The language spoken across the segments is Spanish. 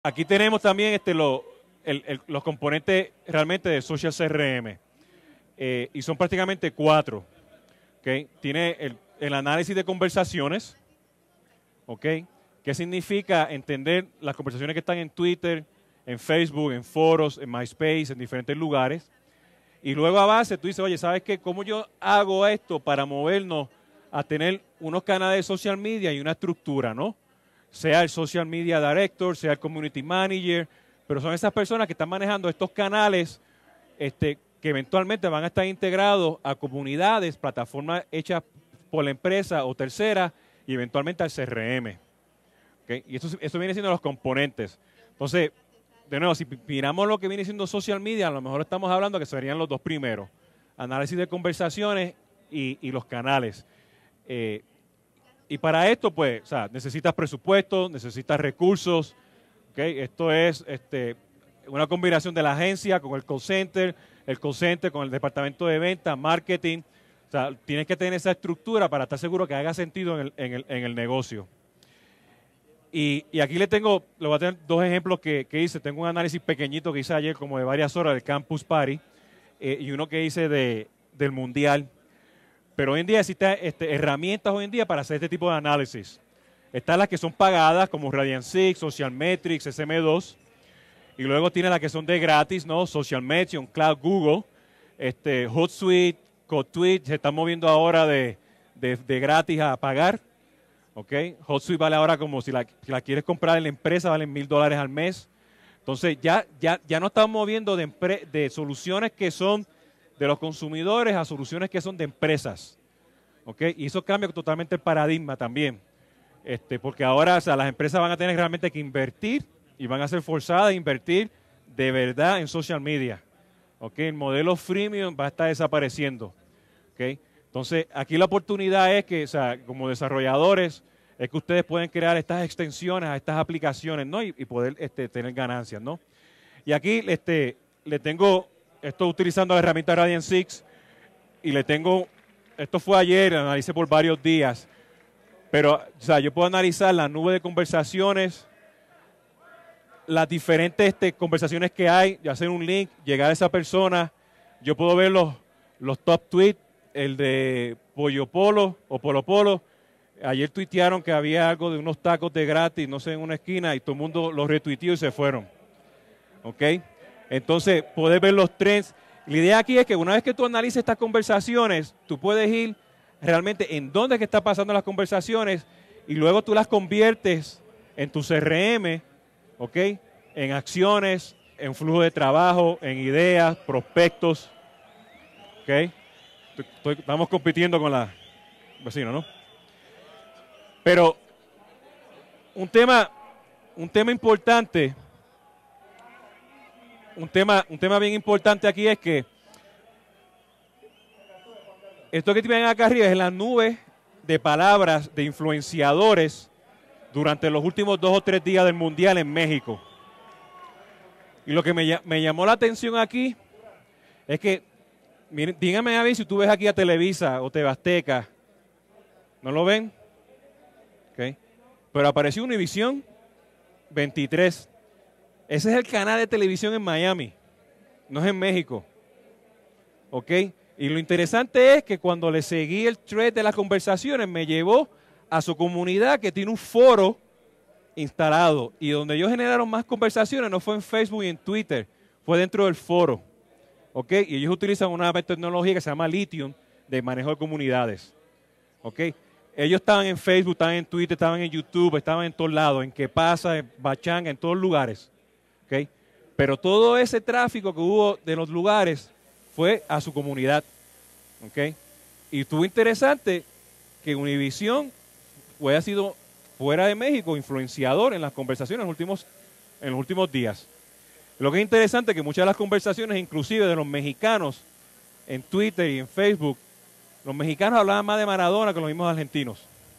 Aquí tenemos también los componentes realmente de Social CRM. Y son prácticamente 4. ¿Okay? Tiene el análisis de conversaciones. ¿Okay? ¿Qué significa entender las conversaciones que están en Twitter, en Facebook, en foros, en MySpace, en diferentes lugares? Y luego a base tú dices, oye, ¿sabes qué? ¿Cómo yo hago esto para movernos a tener unos canales de social media y una estructura, ¿no? Sea el Social Media Director, sea el Community Manager, pero son esas personas que están manejando estos canales que eventualmente van a estar integrados a comunidades, plataformas hechas por la empresa o tercera y eventualmente al CRM. ¿Okay? Y eso viene siendo los componentes. Entonces, de nuevo, si miramos lo que viene siendo social media, a lo mejor estamos hablando que serían los 2 primeros. Análisis de conversaciones y los canales. Y para esto, pues, o sea, necesitas presupuesto, necesitas recursos. ¿Okay? Esto es una combinación de la agencia con el call center con el departamento de venta, marketing. O sea, tienes que tener esa estructura para estar seguro que haga sentido en el negocio. Y aquí le voy a tener 2 ejemplos que hice. Tengo un análisis pequeñito que hice ayer como de varias horas del Campus Party y uno que hice del Mundial. Pero hoy en día existen herramientas hoy en día para hacer este tipo de análisis. Están las que son pagadas como Radian6, Socialmetrics, SM2. Y luego tiene las que son de gratis, ¿no? Socialmetrics, Cloud Google, HotSuite, CodeTweet, se están moviendo ahora de gratis a pagar. ¿Okay? HotSuite vale ahora como si la quieres comprar en la empresa, valen $1,000 al mes. Entonces ya no estamos moviendo de soluciones que son de los consumidores a soluciones que son de empresas. ¿Okay? Y eso cambia totalmente el paradigma también. Porque ahora o sea, las empresas van a tener realmente que invertir y van a ser forzadas a invertir de verdad en social media. ¿Okay? El modelo freemium va a estar desapareciendo. ¿Okay? Entonces, aquí la oportunidad es que, o sea, como desarrolladores, es que ustedes pueden crear estas extensiones a estas aplicaciones, ¿no? Y poder tener ganancias, ¿no? Y aquí le tengo, estoy utilizando la herramienta Radian6 y esto fue ayer, analicé por varios días, pero, o sea, yo puedo analizar la nube de conversaciones, las diferentes conversaciones que hay, y hacer un link, llegar a esa persona, yo puedo ver los top tweets, el de Pollo Polo o Polo Polo. Ayer tuitearon que había algo de unos tacos de gratis, no sé, en una esquina, y todo el mundo los retuiteó y se fueron. ¿Ok? Entonces, puedes ver los trends. La idea aquí es que una vez que tú analices estas conversaciones, tú puedes ir realmente en dónde es que están pasando las conversaciones y luego tú las conviertes en tu CRM, ¿ok? En acciones, en flujo de trabajo, en ideas, prospectos, ¿ok? Estamos compitiendo con la vecina, ¿no? Pero un tema importante, un tema bien importante aquí es que esto que tienen acá arriba es la nube de palabras de influenciadores durante los últimos 2 o 3 días del Mundial en México. Y lo que me llamó la atención aquí es que, miren, díganme a ver si tú ves aquí a Televisa o TV Azteca. ¿No lo ven? Okay. Pero apareció Univisión 23. Ese es el canal de televisión en Miami, no es en México. ¿Ok? Y lo interesante es que cuando le seguí el thread de las conversaciones, me llevó a su comunidad que tiene un foro instalado. Y donde ellos generaron más conversaciones no fue en Facebook y en Twitter, fue dentro del foro. ¿Ok? Y ellos utilizan una tecnología que se llama Lithium de manejo de comunidades. ¿Ok? Ellos estaban en Facebook, estaban en Twitter, estaban en YouTube, estaban en todos lados, en Qué Pasa, en Bachanga, en todos lugares. ¿Okay? Pero todo ese tráfico que hubo de los lugares fue a su comunidad. ¿Okay? Y estuvo interesante que Univision haya sido fuera de México influenciador en las conversaciones en los últimos días. Lo que es interesante es que muchas de las conversaciones, inclusive de los mexicanos en Twitter y en Facebook, los mexicanos hablaban más de Maradona que los mismos argentinos.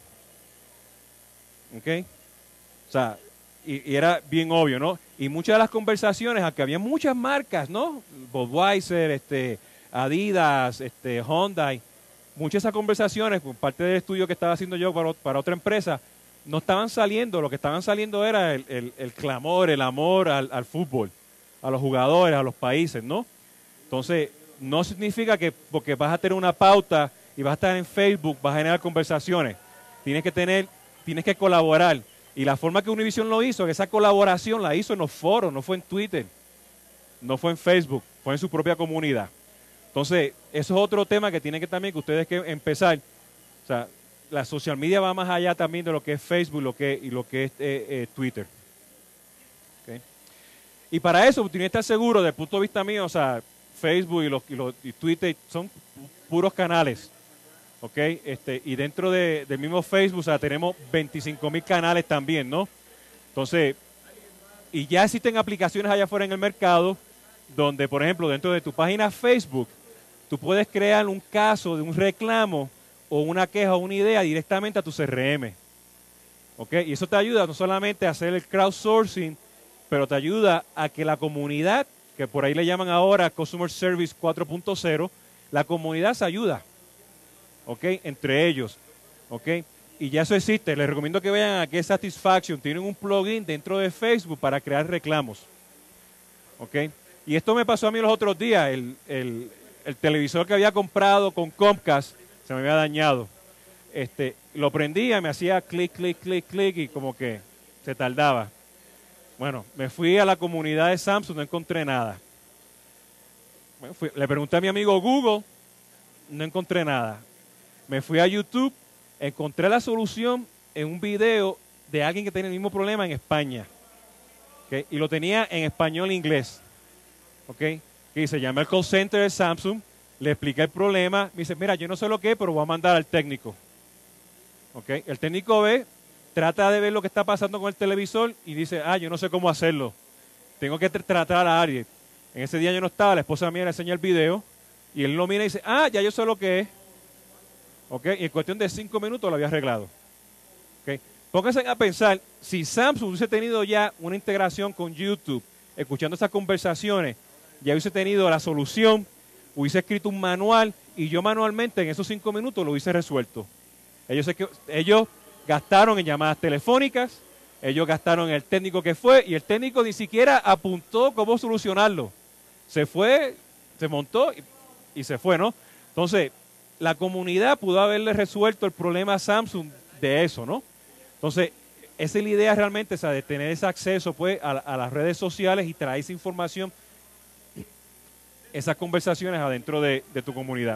¿Ok? O sea, y era bien obvio, ¿no? Y muchas de las conversaciones, aunque había muchas marcas, ¿no? Budweiser, Adidas, Honda, muchas de esas conversaciones, por parte del estudio que estaba haciendo yo para otra empresa, no estaban saliendo, lo que estaban saliendo era el clamor, el amor al fútbol, a los jugadores, a los países, ¿no? Entonces, no significa que porque vas a tener una pauta y vas a estar en Facebook, vas a generar conversaciones. Tienes que colaborar. Y la forma que Univision lo hizo, que esa colaboración la hizo en los foros, no fue en Twitter, no fue en Facebook, fue en su propia comunidad. Entonces, eso es otro tema que tienen que también que ustedes que empezar. O sea, la social media va más allá también de lo que es Facebook y lo que es Twitter. ¿Okay? Y para eso, tienen que estar seguros, desde el punto de vista mío, o sea, Facebook y Twitter son puros canales. ¿Ok? Y dentro del mismo Facebook, o sea, tenemos 25,000 canales también, ¿no? Entonces, y ya existen aplicaciones allá afuera en el mercado donde, por ejemplo, dentro de tu página Facebook, tú puedes crear un caso de un reclamo o una queja o una idea directamente a tu CRM. ¿Ok? Y eso te ayuda no solamente a hacer el crowdsourcing, pero te ayuda a que la comunidad, que por ahí le llaman ahora Customer Service 4.0, la comunidad se ayuda. ¿Ok? Entre ellos. ¿Ok? Y ya eso existe. Les recomiendo que vean a Get Satisfaction. Tienen un plugin dentro de Facebook para crear reclamos. ¿Ok? Y esto me pasó a mí los otros días. El televisor que había comprado con Comcast se me había dañado. Lo prendía, me hacía clic, clic, clic, clic y como que se tardaba. Bueno, me fui a la comunidad de Samsung, no encontré nada. Bueno, le pregunté a mi amigo Google, no encontré nada. Me fui a YouTube, encontré la solución en un video de alguien que tiene el mismo problema en España. ¿Okay? Y lo tenía en español e inglés. ¿Okay? Y se llama el call center de Samsung, le expliqué el problema, me dice, mira, yo no sé lo que es, pero voy a mandar al técnico. ¿Okay? El técnico ve, trata de ver lo que está pasando con el televisor y dice, yo no sé cómo hacerlo. Tengo que tratar a alguien. En ese día yo no estaba, la esposa mía le enseñó el video y él lo mira y dice, ya yo sé lo que es. ¿Okay? Y en cuestión de 5 minutos lo había arreglado. ¿Okay? Pónganse a pensar, si Samsung hubiese tenido ya una integración con YouTube, escuchando esas conversaciones, ya hubiese tenido la solución, hubiese escrito un manual y yo manualmente en esos 5 minutos lo hubiese resuelto. Ellos gastaron en llamadas telefónicas, ellos gastaron en el técnico que fue y el técnico ni siquiera apuntó cómo solucionarlo. Se fue, se montó y se fue, ¿no? Entonces, la comunidad pudo haberle resuelto el problema a Samsung de eso, ¿no? Entonces, esa es la idea realmente, o sea, de tener ese acceso pues, a las redes sociales y traer esa información, esas conversaciones adentro de tu comunidad.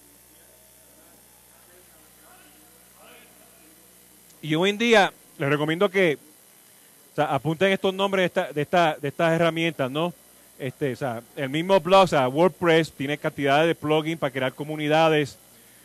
Y hoy en día les recomiendo que apunten estos nombres de estas herramientas, ¿no? O sea, el mismo blog, o sea, WordPress tiene cantidades de plugins para crear comunidades,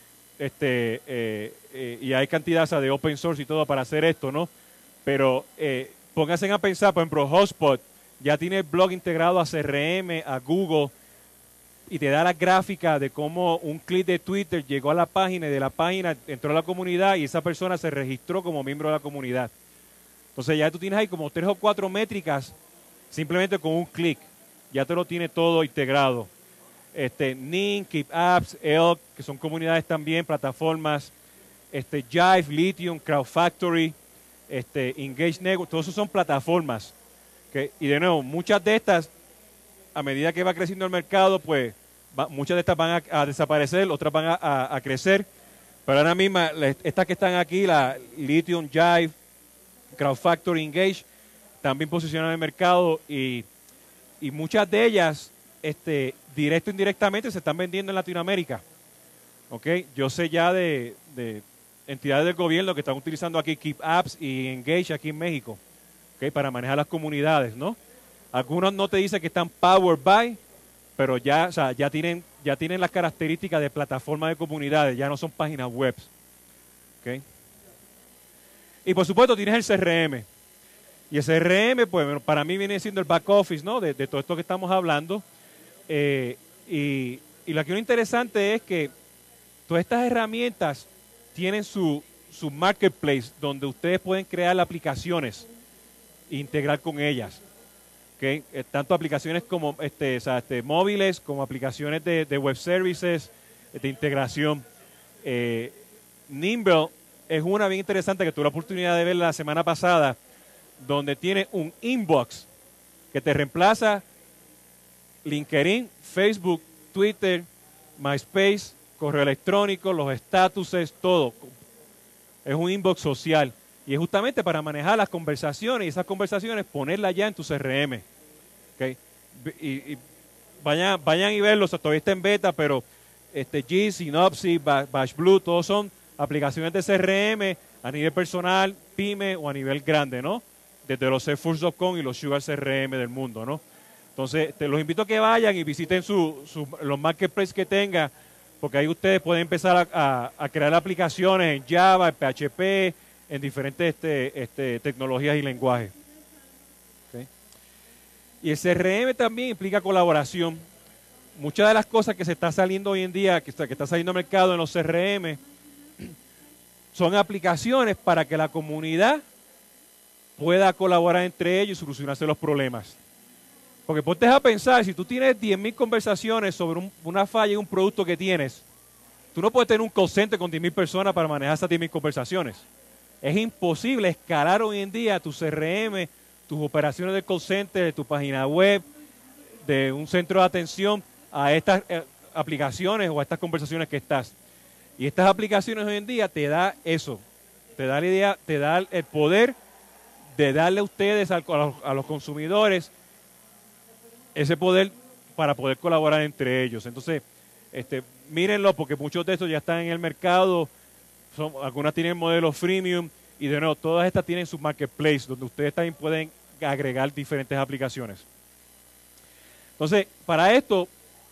y hay cantidad, o sea, de open source y todo para hacer esto, ¿no? Pero pónganse a pensar, por ejemplo, Hotspot ya tiene el blog integrado a CRM, a Google, y te da la gráfica de cómo un clic de Twitter llegó a la página y de la página entró a la comunidad y esa persona se registró como miembro de la comunidad. Entonces ya tú tienes ahí como 3 o 4 métricas simplemente con un clic. Ya te lo tiene todo integrado. Ning, Keep Apps, Elk, que son comunidades también, plataformas, Jive, Lithium, Crowd Factory, Engage Network, todos esos son plataformas. ¿Okay? Y de nuevo, muchas de estas, a medida que va creciendo el mercado, pues muchas de estas van a desaparecer, otras van a crecer. Pero ahora mismo, estas que están aquí, la Lithium, Jive, Crowd Factory, Engage, también posicionan en el mercado y muchas de ellas, directo o indirectamente, se están vendiendo en Latinoamérica. ¿Okay? Yo sé ya de entidades del gobierno que están utilizando aquí Keep Apps y Engage aquí en México, ¿okay? Para manejar las comunidades, ¿no? Algunos no te dicen que están powered by, pero ya, o sea, ya tienen las características de plataforma de comunidades, ya no son páginas web. ¿Okay? Y por supuesto tienes el CRM. Y el CRM, pues para mí viene siendo el back office, ¿no? De todo esto que estamos hablando. Y lo que es interesante es que todas estas herramientas tienen su marketplace donde ustedes pueden crear aplicaciones e integrar con ellas. ¿Okay? Tanto aplicaciones como móviles como aplicaciones de web services, de integración. Nimble es una bien interesante que tuve la oportunidad de ver la semana pasada, donde tiene un inbox que te reemplaza LinkedIn, Facebook, Twitter, MySpace, correo electrónico, los estatuses, todo. Es un inbox social y es justamente para manejar las conversaciones y esas conversaciones ponerlas ya en tu CRM. ¿Okay? Y vayan y verlos, todavía está en beta, pero G, Synopsys, BashBlue, todos son aplicaciones de CRM a nivel personal, pyme o a nivel grande, ¿no? Desde los Salesforce.com y los Sugar CRM del mundo, ¿no? Entonces, te los invito a que vayan y visiten los marketplaces que tengan, porque ahí ustedes pueden empezar a crear aplicaciones en Java, en PHP, en diferentes tecnologías y lenguajes. ¿Okay? Y el CRM también implica colaboración. Muchas de las cosas que se está saliendo hoy en día, que está saliendo al mercado en los CRM, son aplicaciones para que la comunidad pueda colaborar entre ellos y solucionarse los problemas. Porque ponte a pensar, si tú tienes 10.000 conversaciones sobre una falla en un producto que tienes, tú no puedes tener un call center con 10.000 personas para manejar esas 10.000 conversaciones. Es imposible escalar hoy en día tu CRM, tus operaciones de call center, de tu página web, de un centro de atención a estas aplicaciones o a estas conversaciones que estás. Y estas aplicaciones hoy en día te da eso, te da la idea, te da el poder de darle a ustedes, a los consumidores, ese poder para poder colaborar entre ellos. Entonces, mírenlo porque muchos de estos ya están en el mercado, algunas tienen modelos freemium y de nuevo, todas estas tienen su marketplace donde ustedes también pueden agregar diferentes aplicaciones. Entonces, para esto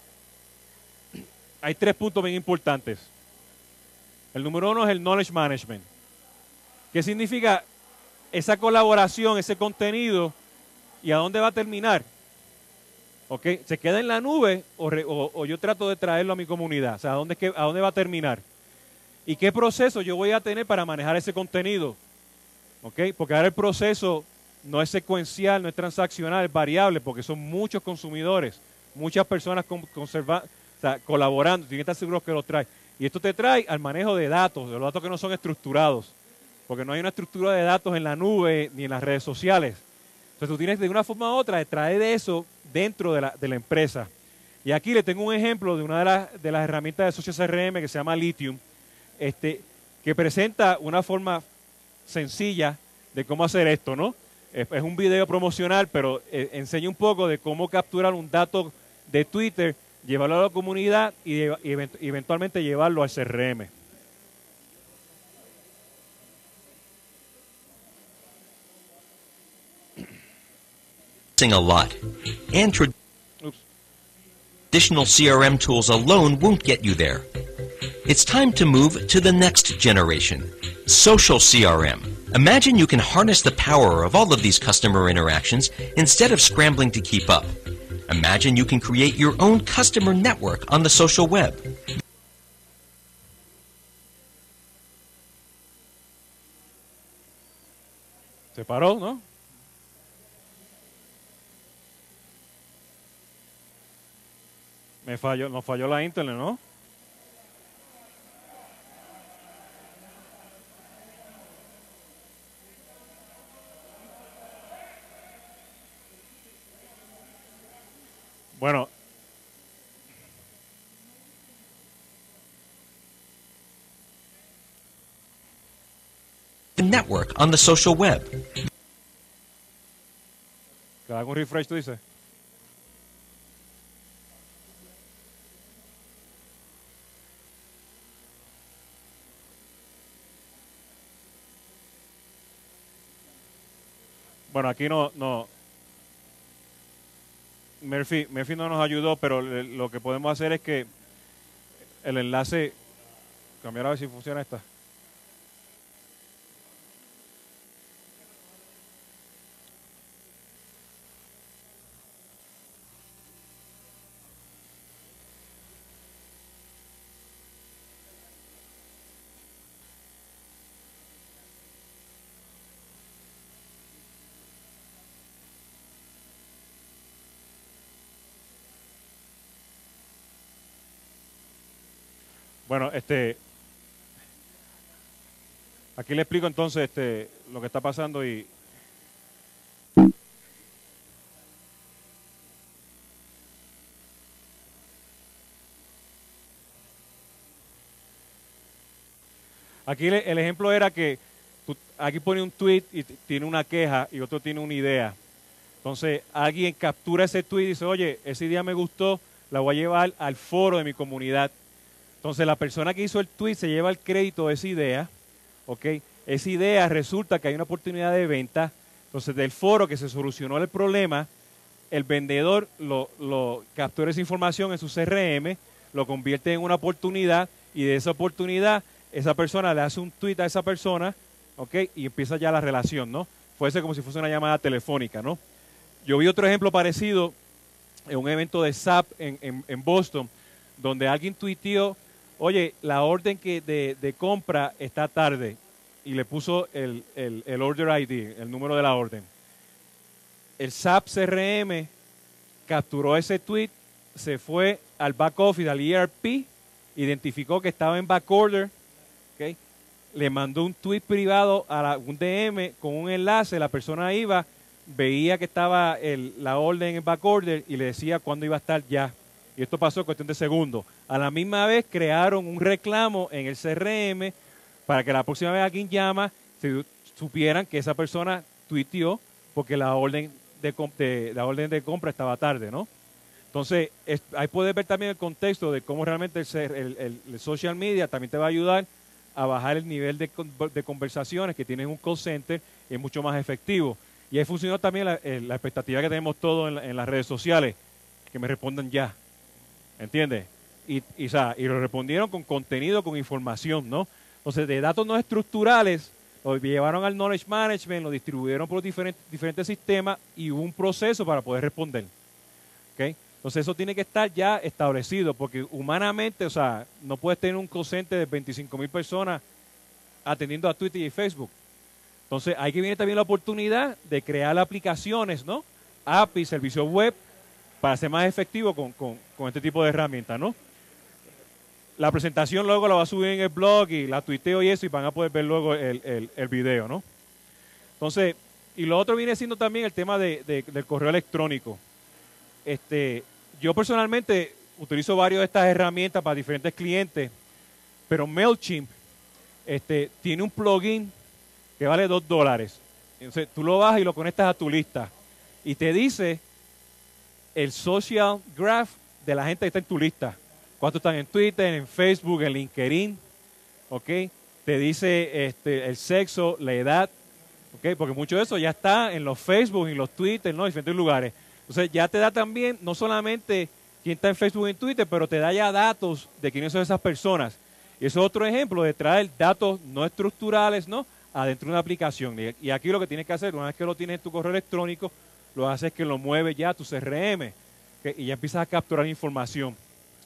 hay 3 puntos bien importantes. El número 1 es el knowledge management. ¿Qué significa esa colaboración, ese contenido y a dónde va a terminar? ¿Okay? ¿Se queda en la nube o yo trato de traerlo a mi comunidad? O sea, ¿a dónde va a terminar? ¿Y qué proceso yo voy a tener para manejar ese contenido? ¿Okay? Porque ahora el proceso no es secuencial, no es transaccional, es variable, porque son muchos consumidores, muchas personas colaborando, tienen que estar seguros que lo trae. Y esto te trae al manejo de datos, de los datos que no son estructurados, porque no hay una estructura de datos en la nube ni en las redes sociales. Entonces tú tienes de una forma u otra de traer eso dentro de la empresa. Y aquí le tengo un ejemplo de una de las herramientas de Social CRM que se llama Lithium, que presenta una forma sencilla de cómo hacer esto, ¿no? Es un video promocional, pero enseña un poco de cómo capturar un dato de Twitter, llevarlo a la comunidad y eventualmente llevarlo al CRM. A lot. And traditional CRM tools alone won't get you there. It's time to move to the next generation, social CRM. Imagine you can harness the power of all of these customer interactions instead of scrambling to keep up. Imagine you can create your own customer network on the social web. Se paró, ¿no? Nos falló la internet, ¿no? Bueno. The network on the social web. Que haga un refresh, tú dices. Bueno, aquí no Murphy no nos ayudó, pero lo que podemos hacer es que el enlace, cambiar a ver si funciona esta. Bueno, Aquí le explico entonces lo que está pasando y... Aquí el ejemplo era que aquí pone un tweet y tiene una queja y otro tiene una idea. Entonces alguien captura ese tweet y dice, oye, esa idea me gustó, la voy a llevar al foro de mi comunidad. Entonces la persona que hizo el tweet se lleva el crédito de esa idea, ¿ok? Esa idea resulta que hay una oportunidad de venta. Entonces del foro que se solucionó el problema, el vendedor lo captura esa información en su CRM, lo convierte en una oportunidad y de esa oportunidad esa persona le hace un tweet a esa persona, ¿ok? Y empieza ya la relación, ¿no? Fuese como si fuese una llamada telefónica, ¿no? Yo vi otro ejemplo parecido en un evento de SAP en Boston, donde alguien tuiteó, oye, la orden de compra está tarde, y le puso el order ID, el número de la orden. El SAP CRM capturó ese tweet, se fue al back office, al ERP, identificó que estaba en backorder, ¿okay? Le mandó un tweet privado a un DM con un enlace, la persona iba, veía que estaba la orden en backorder y le decía cuándo iba a estar ya. Y esto pasó en cuestión de segundos. A la misma vez crearon un reclamo en el CRM para que la próxima vez alguien llama, supieran que esa persona tuiteó porque la orden de compra estaba tarde, ¿no? Entonces, ahí puedes ver también el contexto de cómo realmente el social media también te va a ayudar a bajar el nivel de conversaciones que tienes en un call center y es mucho más efectivo. Y ahí funcionó también la expectativa que tenemos todos en las redes sociales, que me respondan ya, ¿entiendes? Y lo respondieron con contenido, con información, ¿no? Entonces, de datos no estructurales, lo llevaron al knowledge management, lo distribuyeron por diferentes sistemas y hubo un proceso para poder responder. ¿Okay? Entonces, eso tiene que estar ya establecido, porque humanamente, no puedes tener un call center de 25,000 personas atendiendo a Twitter y Facebook. Entonces, ahí que viene también la oportunidad de crear aplicaciones, ¿no? API, servicios web, para ser más efectivo con este tipo de herramientas, ¿no? La presentación luego la va a subir en el blog y la tuiteo y eso, y van a poder ver luego el video, ¿no? Entonces, y lo otro viene siendo también el tema del correo electrónico. Yo personalmente utilizo varias de estas herramientas para diferentes clientes, pero MailChimp tiene un plugin que vale $2. Entonces, tú lo bajas y lo conectas a tu lista y te dice el social graph de la gente que está en tu lista. ¿Cuántos están en Twitter, en Facebook, en LinkedIn? ¿Ok? Te dice el sexo, la edad, ¿ok? Porque mucho de eso ya está en los Facebook, en los Twitter, ¿no? En diferentes lugares. Entonces ya te da también, no solamente quién está en Facebook y en Twitter, pero te da ya datos de quiénes son esas personas. Y eso es otro ejemplo de traer datos no estructurales, ¿no? Adentro de una aplicación. Y aquí lo que tienes que hacer, una vez que lo tienes en tu correo electrónico, lo haces que lo mueves ya a tu CRM, ¿okay? Y ya empiezas a capturar información.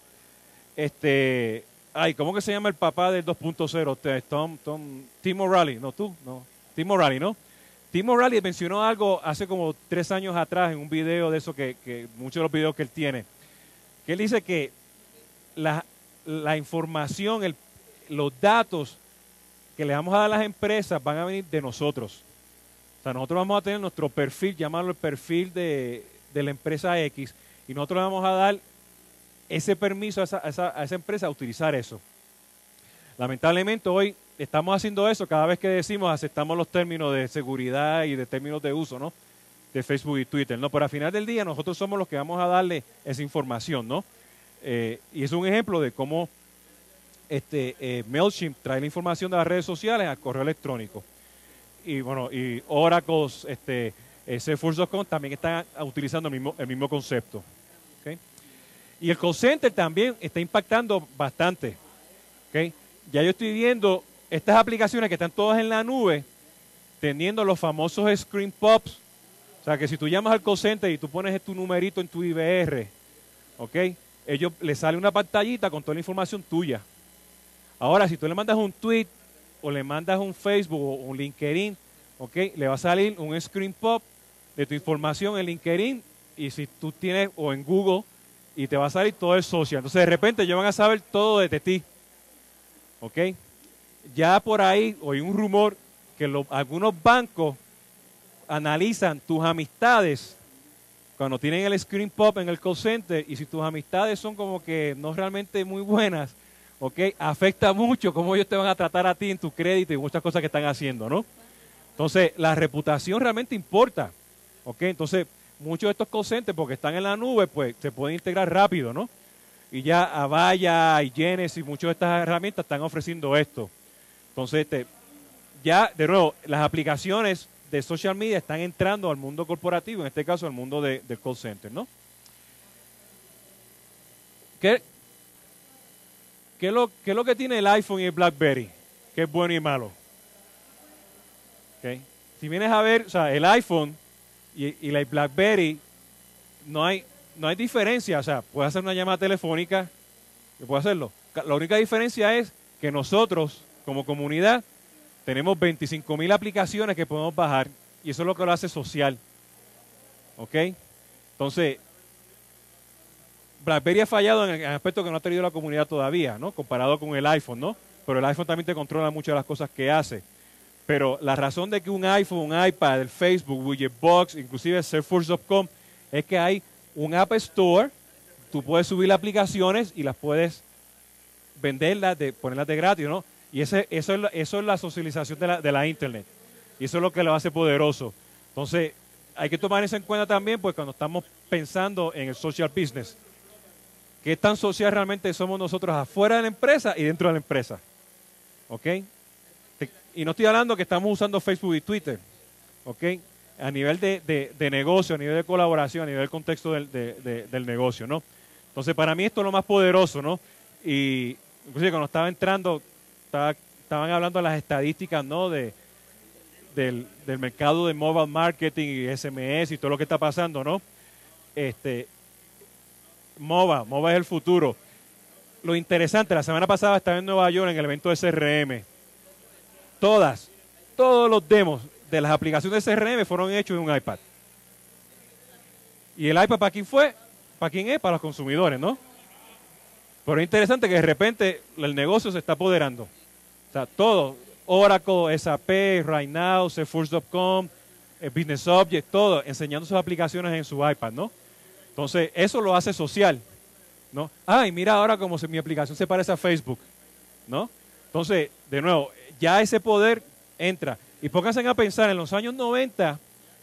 ¿Cómo que se llama el papá del 2.0? Tim O'Reilly, Tim O'Reilly, ¿no? Tim O'Reilly mencionó algo hace como 3 años atrás en un video de eso que muchos de los videos que él tiene, que él dice que la información, los datos que le vamos a dar a las empresas van a venir de nosotros. O sea, nosotros vamos a tener nuestro perfil, llamarlo el perfil de la empresa X, y nosotros le vamos a dar ese permiso a esa empresa a utilizar eso. Lamentablemente hoy estamos haciendo eso cada vez que decimos aceptamos los términos de seguridad y de términos de uso, ¿no? De Facebook y Twitter, ¿no? Pero al final del día nosotros somos los que vamos a darle esa información, ¿no? Y es un ejemplo de cómo MailChimp trae la información de las redes sociales al correo electrónico. Y bueno, y Oracle, Salesforce.com también están utilizando el mismo concepto. ¿Okay? Y el call center también está impactando bastante. ¿Okay? Ya yo estoy viendo estas aplicaciones que están todas en la nube, teniendo los famosos screen pops. O sea, que si tú llamas al call center y tú pones tu numerito en tu IBR, ¿ok? Ellos les sale una pantallita con toda la información tuya. Ahora, si tú le mandas un tweet o le mandas un Facebook o un LinkedIn, ¿ok? Le va a salir un screen pop de tu información en LinkedIn y si tú tienes, o en Google, y te va a salir todo el social. Entonces, de repente, ellos van a saber todo de ti. ¿Ok? ya por ahí oí un rumor que algunos bancos analizan tus amistades cuando tienen el screen pop en el call center, y si tus amistades son como que no realmente muy buenas, ¿ok? Afecta mucho cómo ellos te van a tratar a ti en tu crédito y muchas cosas que están haciendo, ¿no? Entonces, la reputación realmente importa, ¿ok? Entonces, muchos de estos call centers, porque están en la nube, pues se pueden integrar rápido, ¿no? Y ya Avaya y Genesis y muchas de estas herramientas están ofreciendo esto. Entonces, ya, de nuevo, las aplicaciones de social media están entrando al mundo corporativo, en este caso al mundo del call center, ¿no? ¿Qué es lo que tiene el iPhone y el BlackBerry? ¿Qué es bueno y malo? ¿Okay? Si vienes a ver, o sea, el iPhone y la BlackBerry, no hay diferencia. O sea, puedes hacer una llamada telefónica, puedes hacerlo. La única diferencia es que nosotros, como comunidad, tenemos 25,000 aplicaciones que podemos bajar, y eso es lo que lo hace social. ¿Ok? Entonces, BlackBerry ha fallado en el aspecto que no ha tenido la comunidad todavía, ¿no? Comparado con el iPhone, ¿no? Pero el iPhone también te controla muchas de las cosas que hace. Pero la razón de que un iPhone, un iPad, el Facebook, Widgetbox, inclusive Salesforce.com, es que hay un App Store, tú puedes subir las aplicaciones y las puedes venderlas, ponerlas de gratis, ¿no? Y eso es la socialización de la Internet. Y eso es lo que lo hace poderoso. Entonces, hay que tomar eso en cuenta también, pues cuando estamos pensando en el social business. ¿Qué tan social realmente somos nosotros afuera de la empresa y dentro de la empresa? ¿Ok? Y no estoy hablando que estamos usando Facebook y Twitter. ¿Ok? A nivel de negocio, a nivel de colaboración, a nivel del contexto del negocio, ¿no? Entonces, para mí esto es lo más poderoso, ¿no? Y inclusive cuando estaba entrando, estaban hablando de las estadísticas, ¿no? Del mercado de mobile marketing y SMS y todo lo que está pasando, ¿no? MOBA es el futuro. Lo interesante, la semana pasada estaba en Nueva York en el evento de CRM. Todos los demos de las aplicaciones de CRM fueron hechos en un iPad. ¿Y el iPad para quién fue? ¿Para quién es? Para los consumidores, ¿no? Pero es interesante que de repente el negocio se está apoderando. O sea, todo, Oracle, SAP, Right Now, Salesforce.com, Business Object, todo, enseñando sus aplicaciones en su iPad, ¿no? Entonces, eso lo hace social, ¿no? Ay, mira ahora cómo mi aplicación se parece a Facebook, ¿no? Entonces, de nuevo, ya ese poder entra. Y pónganse a pensar, en los años 90,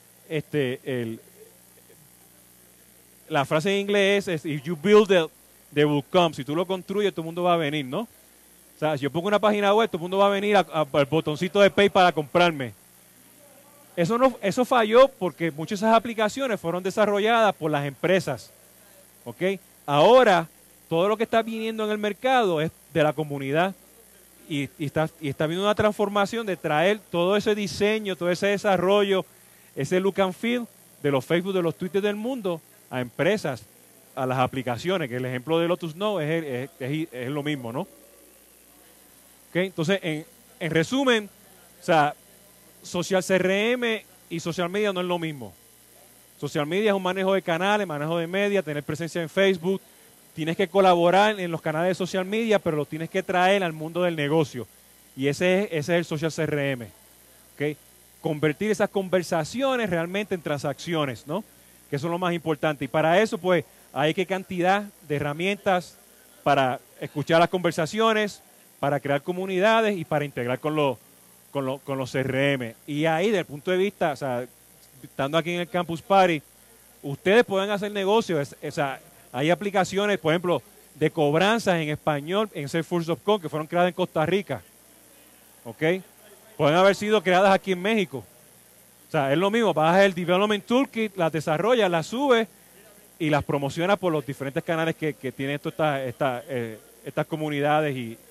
la frase en inglés es, if you build it, they will come. Si tú lo construyes, todo el mundo va a venir, ¿no? O sea, si yo pongo una página web, todo el mundo va a venir al botoncito de Pay para comprarme. Eso falló porque muchas de esas aplicaciones fueron desarrolladas por las empresas. ¿Ok? Ahora, todo lo que está viniendo en el mercado es de la comunidad. Y está viendo una transformación de traer todo ese diseño, todo ese desarrollo, ese look and feel de los Facebook, de los Twitter del mundo a empresas, a las aplicaciones, que el ejemplo de Lotus Note es lo mismo, ¿no? ¿Okay? Entonces, en resumen, o sea, social CRM y social media no es lo mismo. Social media es un manejo de canales, manejo de media, tener presencia en Facebook. Tienes que colaborar en los canales de social media, pero lo tienes que traer al mundo del negocio. Y ese es el social CRM. ¿Okay? Convertir esas conversaciones realmente en transacciones, ¿no? Que eso es lo más importante. Y para eso, pues, hay que cantidad de herramientas para escuchar las conversaciones, para crear comunidades y para integrar con los CRM. Y ahí, desde el punto de vista, o sea, estando aquí en el Campus Party, ustedes pueden hacer negocios. O sea, hay aplicaciones, por ejemplo, de cobranzas en español en Salesforce.com que fueron creadas en Costa Rica. ¿Ok? Pueden haber sido creadas aquí en México. O sea, es lo mismo, bajas el Development Toolkit, las desarrollas, las subes y las promocionas por los diferentes canales que tienen estas comunidades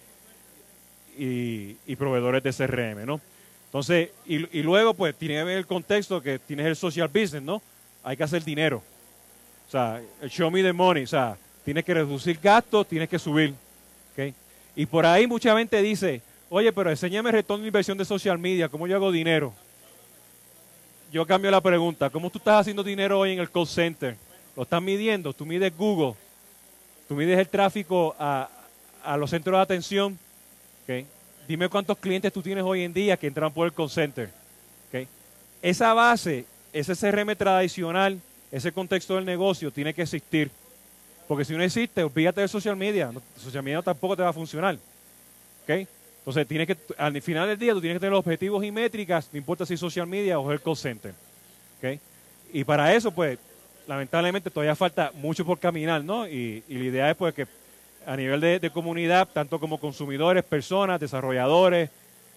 y proveedores de CRM, ¿no? Entonces, y luego, pues, tiene que ver el contexto que tienes el social business, ¿no? Hay que hacer dinero. O sea, el show me the money, o sea, tienes que reducir gastos, tienes que subir. ¿Okay? Y por ahí mucha gente dice, oye, pero enséñame el retorno de inversión de social media, ¿cómo yo hago dinero? Yo cambio la pregunta, ¿cómo tú estás haciendo dinero hoy en el call center? ¿Lo estás midiendo? ¿Tú mides Google? ¿Tú mides el tráfico a los centros de atención? ¿Okay? dime cuántos clientes tú tienes hoy en día que entran por el call center. ¿Okay? Esa base, ese CRM tradicional, ese contexto del negocio tiene que existir. Porque si no existe, olvídate de social media. Social media tampoco te va a funcionar. ¿Okay? Entonces, al final del día tú tienes que tener objetivos y métricas, no importa si es social media o es el call center. ¿Okay? Y para eso, pues, lamentablemente todavía falta mucho por caminar, ¿no? Y la idea es, pues, que a nivel de comunidad, tanto como consumidores, personas, desarrolladores,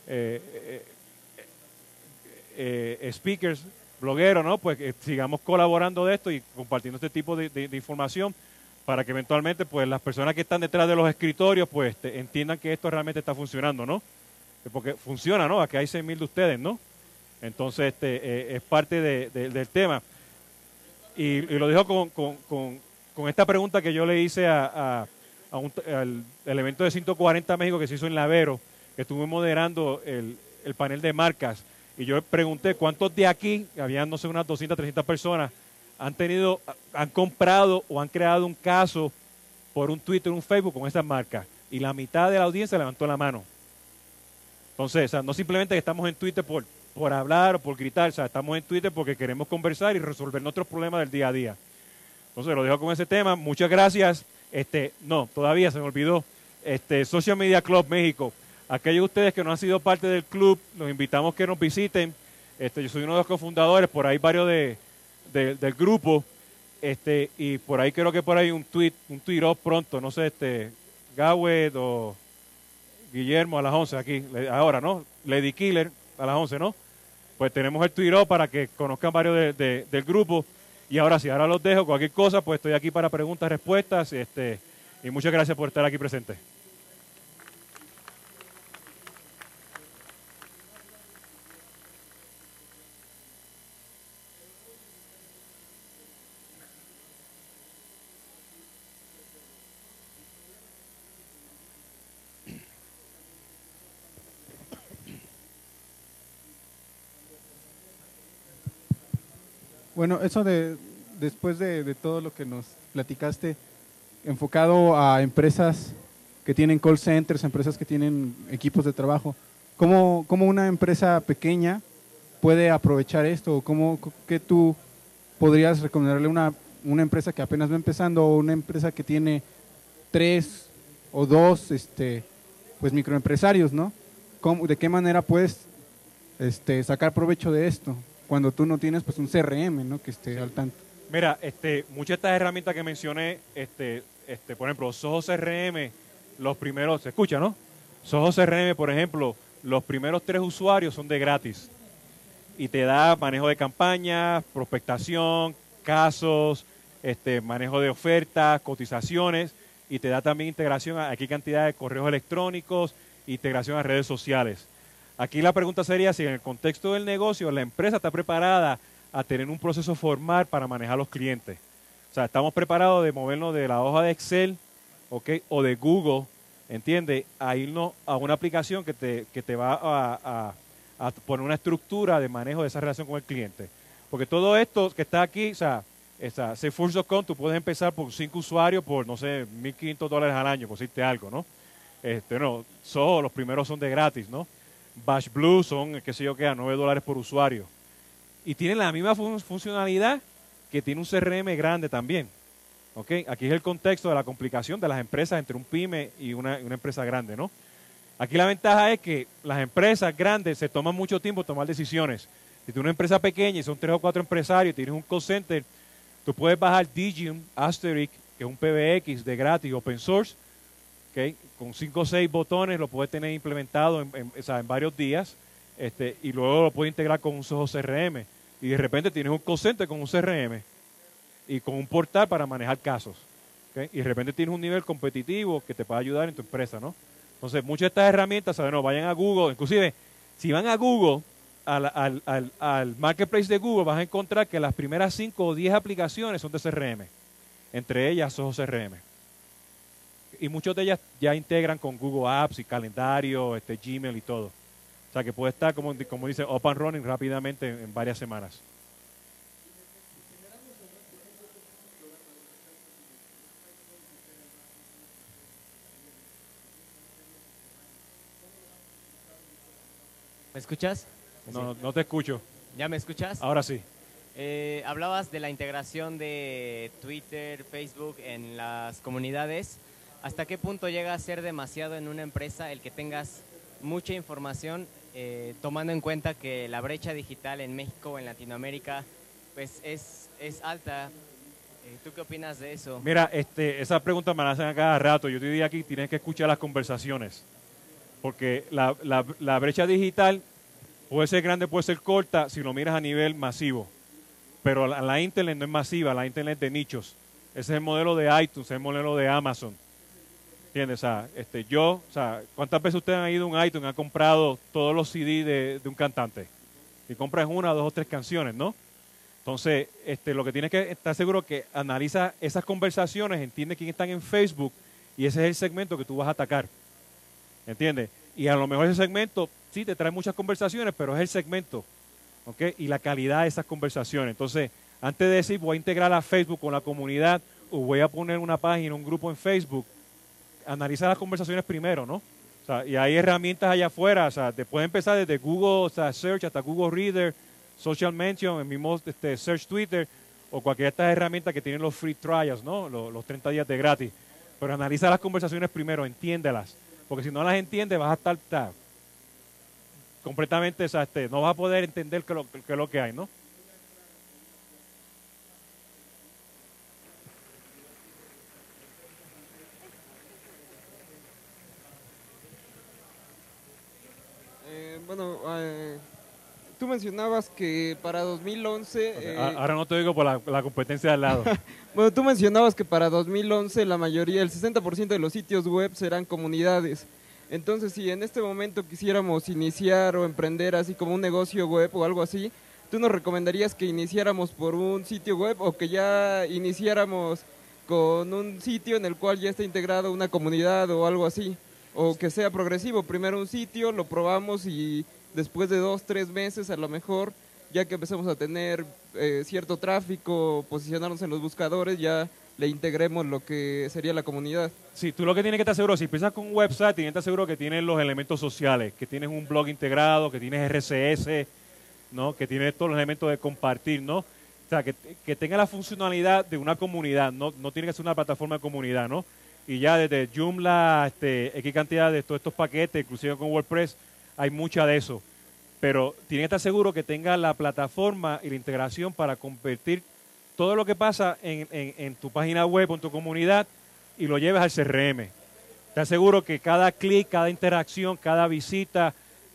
speakers, blogueros, ¿no? Pues sigamos colaborando de esto y compartiendo este tipo de información para que eventualmente, pues, las personas que están detrás de los escritorios, pues, entiendan que esto realmente está funcionando, ¿no? Porque funciona, ¿no? Aquí hay 6,000 de ustedes, ¿no? Entonces, es parte del tema. Y lo dejo con esta pregunta que yo le hice al evento de 140 México que se hizo en Lavero, que estuve moderando el panel de marcas. Y yo pregunté cuántos de aquí, habían, no sé, unas 200, 300 personas, han comprado o han creado un caso por un Twitter, un Facebook con esas marcas. Y la mitad de la audiencia levantó la mano. Entonces, o sea, no simplemente que estamos en Twitter por hablar o por gritar, o sea, estamos en Twitter porque queremos conversar y resolver nuestros problemas del día a día. Entonces, lo dejo con ese tema. Muchas gracias. No, todavía se me olvidó. Social Media Club México. Aquellos de ustedes que no han sido parte del club, los invitamos que nos visiten. Yo soy uno de los cofundadores, por ahí varios del grupo. Y por ahí creo que por ahí un tweet off pronto, no sé, Gawed o Guillermo a las 11 aquí, ahora, ¿no? Lady Killer a las 11, ¿no? Pues tenemos el tweet off para que conozcan varios del grupo. Y ahora sí, ahora los dejo. Cualquier cosa, pues estoy aquí para preguntas, respuestas. Y muchas gracias por estar aquí presente. Bueno, eso después de todo lo que nos platicaste, enfocado a empresas que tienen call centers, empresas que tienen equipos de trabajo, ¿cómo una empresa pequeña puede aprovechar esto? ¿Qué tú podrías recomendarle a una empresa que apenas va empezando o una empresa que tiene 3 o 2 pues microempresarios, ¿no? ¿De qué manera puedes sacar provecho de esto cuando tú no tienes pues un CRM, ¿no? Que esté al tanto? Mira, muchas de estas herramientas que mencioné, por ejemplo, Soho CRM, los primeros, se escucha, ¿no? Soho CRM, por ejemplo, los primeros 3 usuarios son de gratis y te da manejo de campañas, prospectación, casos, manejo de ofertas, cotizaciones, y te da también integración aquí cantidad de correos electrónicos, integración a redes sociales. Aquí la pregunta sería si en el contexto del negocio la empresa está preparada a tener un proceso formal para manejar los clientes. O sea, estamos preparados de movernos de la hoja de Excel, ¿okay? O de Google, ¿entiendes? A irnos a una aplicación que te va a poner una estructura de manejo de esa relación con el cliente. Porque todo esto que está aquí, o sea, Salesforce.com, tú puedes empezar por 5 usuarios por, no sé, $1,500 al año, por decirte algo, ¿no? Soho, los primeros son de gratis, ¿no? Bash Blue son, qué sé yo qué, a $9 por usuario. Y tienen la misma funcionalidad que tiene un CRM grande también. ¿Okay? Aquí es el contexto de la complicación de las empresas entre un pyme y una empresa grande, ¿no? Aquí la ventaja es que las empresas grandes se toman mucho tiempo tomar decisiones. Si tú eres una empresa pequeña y son 3 o 4 empresarios y tienes un call center, tú puedes bajar Digium Asterisk, que es un PBX de gratis, open source, ¿okay? Con 5 o 6 botones lo puedes tener implementado en varios días, y luego lo puedes integrar con un Soho CRM. Y de repente tienes un call center con un CRM y con un portal para manejar casos. ¿Okay? Y de repente tienes un nivel competitivo que te puede ayudar en tu empresa, ¿no? Entonces, muchas de estas herramientas, ¿saben? No, vayan a Google. Inclusive, si van a Google, al marketplace de Google, vas a encontrar que las primeras 5 o 10 aplicaciones son de CRM. Entre ellas, Soho CRM. Y muchas de ellas ya integran con Google Apps y calendario, Gmail y todo. O sea, que puede estar, como dice, up and running rápidamente en varias semanas. ¿Me escuchas? No, no te escucho. ¿Ya me escuchas? Ahora sí. Hablabas de la integración de Twitter, Facebook en las comunidades. ¿Hasta qué punto llega a ser demasiado en una empresa el que tengas mucha información, tomando en cuenta que la brecha digital en México o en Latinoamérica pues es alta? ¿Tú qué opinas de eso? Mira, esa pregunta me la hacen a cada rato. Yo te diría aquí, tienes que escuchar las conversaciones. Porque la brecha digital puede ser grande, puede ser corta, si lo miras a nivel masivo. Pero la Internet no es masiva, la Internet es de nichos. Ese es el modelo de iTunes, es el modelo de Amazon. ¿Entiendes? O sea, ¿cuántas veces ustedes han ido a un iTunes y han comprado todos los CD de un cantante? Y compras una, dos o tres canciones, ¿no? Entonces, lo que tienes que estar seguro que analiza esas conversaciones, entiende quién están en Facebook y ese es el segmento que tú vas a atacar. ¿Entiendes? Y a lo mejor ese segmento sí te trae muchas conversaciones, pero es el segmento. ¿Ok? Y la calidad de esas conversaciones. Entonces, antes de decir voy a integrar a Facebook con la comunidad o voy a poner una página, un grupo en Facebook, analiza las conversaciones primero, ¿no? O sea, y hay herramientas allá afuera, o sea, te puede empezar desde Google Search hasta Google Reader, Social Mention, el mismo Search Twitter o cualquiera de estas herramientas que tienen los free trials, ¿no? Los 30 días de gratis. Pero analiza las conversaciones primero, entiéndelas. Porque si no las entiendes vas a estar completamente, o sea, no vas a poder entender qué es lo que hay, ¿no? Tú mencionabas que para 2011... Ahora no te digo por la competencia de al lado. Bueno, tú mencionabas que para 2011 la mayoría, el 60% de los sitios web serán comunidades. Entonces, si en este momento quisiéramos iniciar o emprender así como un negocio web o algo así, ¿tú nos recomendarías que iniciáramos por un sitio web o que ya iniciáramos con un sitio en el cual ya está integrado una comunidad o algo así? O que sea progresivo, primero un sitio, lo probamos y después de 2-3 meses a lo mejor, ya que empezamos a tener cierto tráfico, posicionarnos en los buscadores, ya le integremos lo que sería la comunidad. Sí, tú lo que tienes que estar seguro, si empiezas con un website, tienes que estar seguro que tienes los elementos sociales, que tienes un blog integrado, que tienes RCS, ¿no? Que tienes todos los elementos de compartir, ¿no? O sea, que tenga la funcionalidad de una comunidad, no tiene que ser una plataforma de comunidad, ¿no? Y ya desde Joomla, X cantidad de todos estos paquetes, inclusive con WordPress, hay mucha de eso. Pero tiene que estar seguro que tenga la plataforma y la integración para convertir todo lo que pasa en tu página web o en tu comunidad y lo lleves al CRM. Te aseguro que cada clic, cada interacción, cada visita,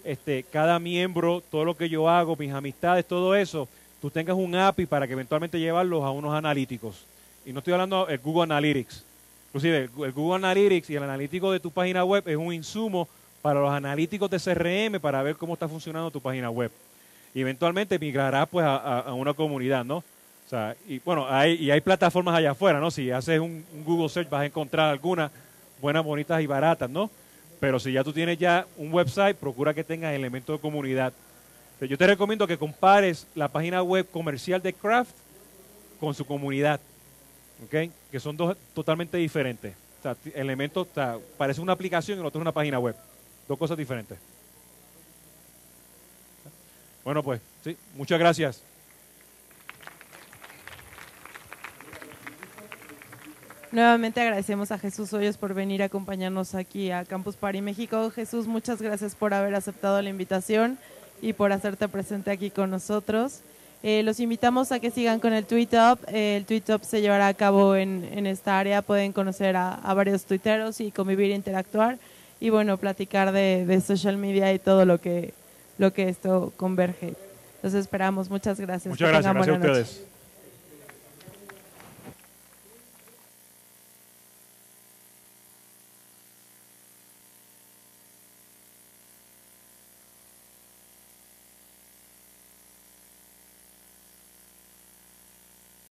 cada miembro, todo lo que yo hago, mis amistades, todo eso, tú tengas un API para que eventualmente llevarlos a unos analíticos. Y no estoy hablando del Google Analytics. Inclusive el Google Analytics y el analítico de tu página web es un insumo para los analíticos de CRM para ver cómo está funcionando tu página web. Y eventualmente migrarás pues a una comunidad, ¿no? O sea, y bueno, hay plataformas allá afuera, ¿no? Si haces un Google Search vas a encontrar algunas buenas, bonitas y baratas, ¿no? Pero si ya tú tienes ya un website, procura que tengas elementos de comunidad. Entonces, yo te recomiendo que compares la página web comercial de Craft con su comunidad, ¿ok? Que son dos totalmente diferentes. O sea, elementos, o sea, parece una aplicación y el otro es una página web. Dos cosas diferentes. Bueno, pues, sí, muchas gracias. Nuevamente agradecemos a Jesús Hoyos por venir a acompañarnos aquí a Campus Party México. Jesús, muchas gracias por haber aceptado la invitación y por hacerte presente aquí con nosotros. Los invitamos a que sigan con el Tweet Up. El Tweet Up se llevará a cabo en esta área. Pueden conocer a varios tuiteros y convivir, interactuar y bueno, platicar de social media y todo lo que esto converge. Los esperamos. Muchas gracias. Muchas gracias. Gracias a ustedes.